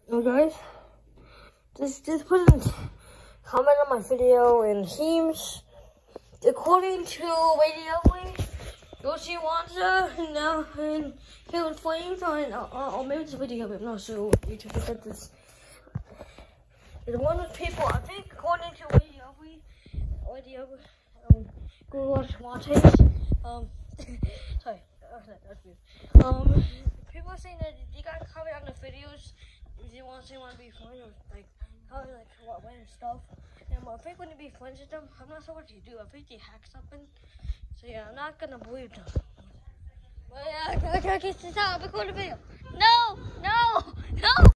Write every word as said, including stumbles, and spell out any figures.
Oh guys, just just put a comment on my video and teams. According to Radio Yoshi Wanza and now and Hill Flames on uh, or maybe it's a video, but I'm not sure what YouTube said this. There's one of people I think according to Radio Radio um Google Watches um sorry that's weird. Um people are saying that you gotta comment on the videos if you want to want to be funny or like how like what random stuff. And I think when you be friends with them, I'm not sure what you do. I think they hack something. So yeah, I'm not gonna believe them. But yeah, I can't get this out. I'm recording a video. No, no, no.